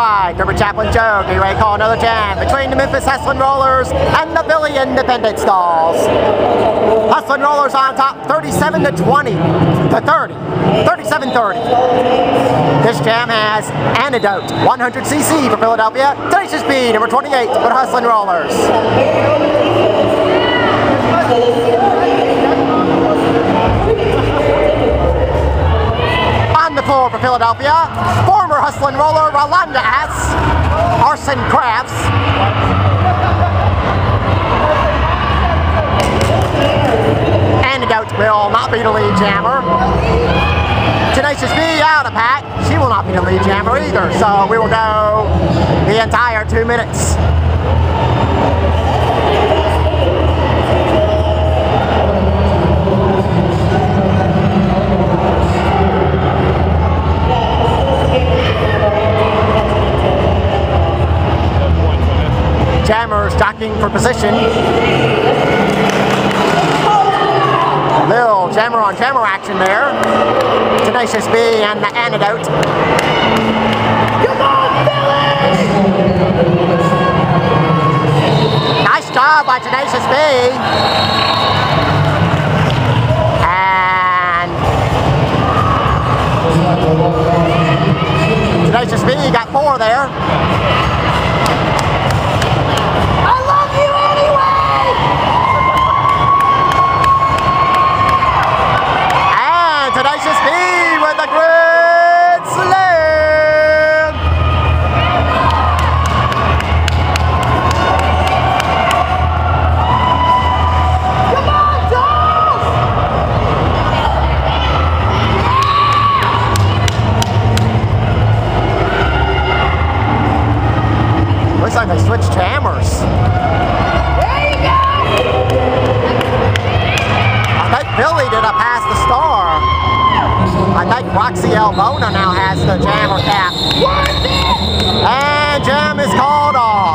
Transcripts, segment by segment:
right, Derby Chaplain Joe, get ready to call another jam between the Memphis Hustlin' Rollers and the Philly Independent Stalls. Hustlin' Rollers on top, 37-20 to 30, 37-30. This jam has Antidote, 100cc for Philadelphia, Tenacious B, number 28 for the Hustlin' Rollers. On the floor for Philadelphia, former Hustlin' Roller Rolanda S, Arson Crafts. Antidote will not be the lead jammer. Tenacious B out of pack, she will not be the lead jammer either, so we will go the entire 2 minutes. Jammers jockeying for position. Little jammer on jammer action there. Tenacious B and the Antidote. Come on, Philly! Nice job by Tenacious B. And Tenacious B got 4 there. Tenacious B with a great slam! Come on, Dolph! Looks like they switched jammers. There you go! I think Philly did a pass the star. I think Roxy Elbona now has the jammer cap. And jam is called off.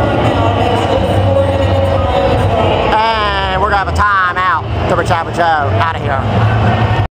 And we're going to have a timeout. Derby Chaplain Joe.